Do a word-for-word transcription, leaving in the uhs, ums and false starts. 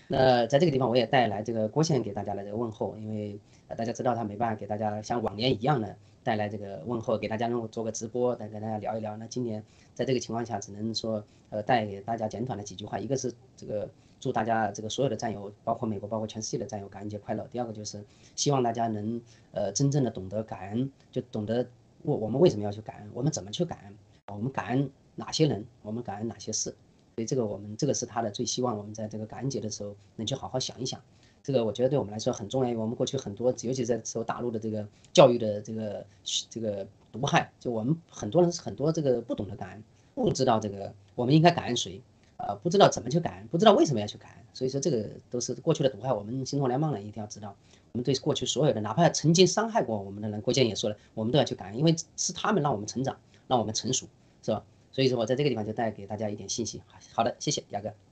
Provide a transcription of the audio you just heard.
那在这个地方，我也带来这个郭先生给大家的这个问候，因为呃大家知道他没办法给大家像往年一样的带来这个问候，给大家能够做个直播，再跟大家聊一聊。那今年在这个情况下，只能说呃带给大家简短的几句话，一个是这个祝大家这个所有的战友，包括美国，包括全世界的战友感恩节快乐。第二个就是希望大家能呃真正的懂得感恩，就懂得我我们为什么要去感恩，我们怎么去感恩，我们感恩哪些人，我们感恩哪些事。所以这个我们这个是他的最希望我们在这个感恩节的时候能去好好想一想，这个我觉得对我们来说很重要，因为我们过去很多，尤其在受大陆的这个教育的这个这个毒害，就我们很多人是很多这个不懂得感恩，不知道这个我们应该感恩谁，呃，不知道怎么去感恩，不知道为什么要去感恩，所以说这个都是过去的毒害，我们新同联邦人一定要知道，我们对过去所有的，哪怕曾经伤害过我们的人，郭建也说了，我们都要去感恩，因为是他们让我们成长，让我们成熟，是吧？所以说我在这个地方就带给大家一点信息。好的，谢谢雅哥。